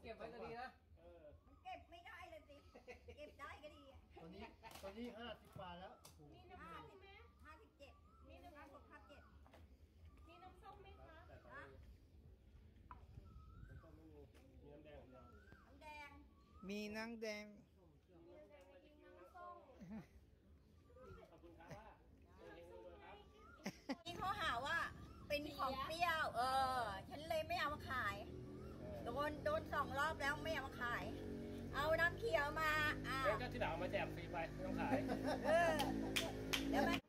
ก็บไว้ก็ดีนะมันเก็บไม่ได้เลยสิเก็บได้ก็ดีตอนนี้50 บาทแล้วมีน้ำส้มไหม 57มีน้ำส้ม57 มีน้ำส้มไหมคะมีน้ำแดงมีน้ำแดงขอบคุณครับว่านี่เขาหาว่าเป็นของเปรี้ยวฉันเลยไม่เอามาขายโดน2 รอบแล้วไม่เอามาขายเอาน้ำเขียวมาก็ที่หลังมาแจกฟรีไปไม่ต้องขายแล้ว